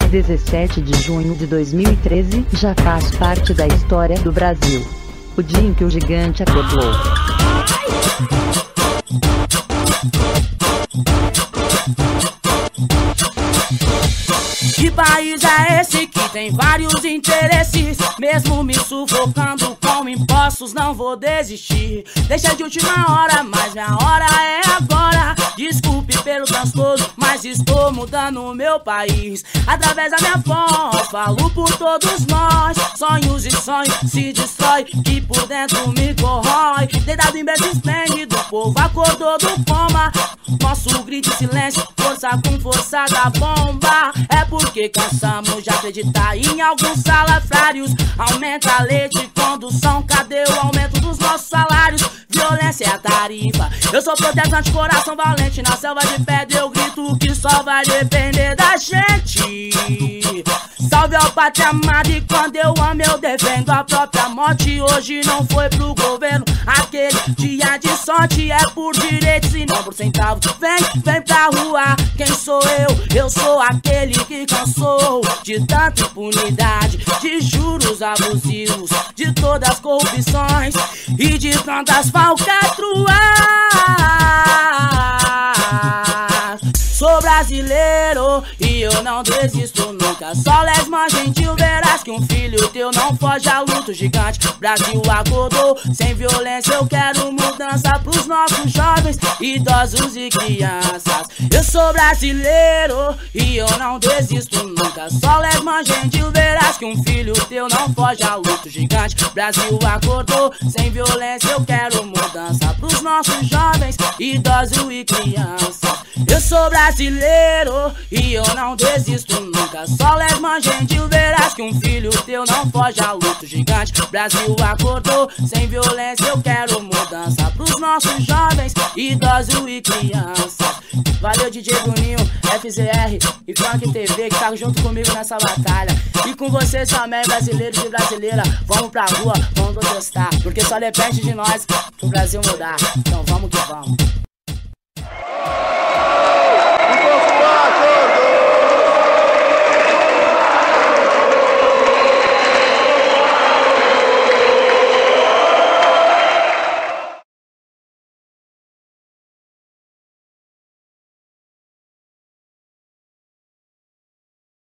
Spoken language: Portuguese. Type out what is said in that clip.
17 de junho de 2013 já faz parte da história do Brasil. O dia em que o gigante acordou. Que país é esse que tem vários interesses? Mesmo me sufocando com impostos, não vou desistir. Deixa de última hora, mas minha hora é agora. Desculpe pelo transtorno, mas estou mudando o meu país. Através da minha voz, falo por todos nós. Sonhos e sonhos se destrói, que por dentro me corrói. Deitado em berço esplêndido, o povo acordou do coma. Nosso grito em silêncio, força com força da bomba. É porque cansamos de acreditar em alguns salafrários. Aumenta a lei de condução, cadê o aumento dos nossos salários? Violência é a tarifa. Eu sou protestante, coração valente. Na selva de pedra eu grito que só vai depender da gente. Salve ao pátria amada, e quando eu amo eu defendo a própria morte. Hoje não foi pro governo, aquele dia de sorte. É por direitos e não por centavo. Vem pra rua, quem sou eu? Eu sou aquele que cansou de tanta impunidade, de juros abusivos, de todas as corrupções e de tantas falcatruas. Sou brasileiro e eu não desisto nunca. Só lesma gentil, verás que um filho teu não foge à luta. O gigante Brasil acordou, sem violência eu quero mudança pros nossos jovens, idosos e crianças. Eu sou brasileiro e eu não desisto nunca. Só lesma gentil, verás que um filho teu não foge à luta. O gigante Brasil acordou, sem violência eu quero mudança pros nossos jovens, idosos e crianças. Eu sou brasileiro e eu não desisto nunca. Só lesma gentil, verás que um filho teu não foge à luta. O gigante Brasil acordou, sem violência eu quero mudança pros nossos jovens, idosos e crianças. Valeu DJ Bruninho, FZR e Funk TV que tá junto comigo nessa batalha. E com vocês também, brasileiros e brasileiras. Vamos pra rua, vamos protestar, porque só depende de nós pro Brasil mudar. Então vamos que vamos.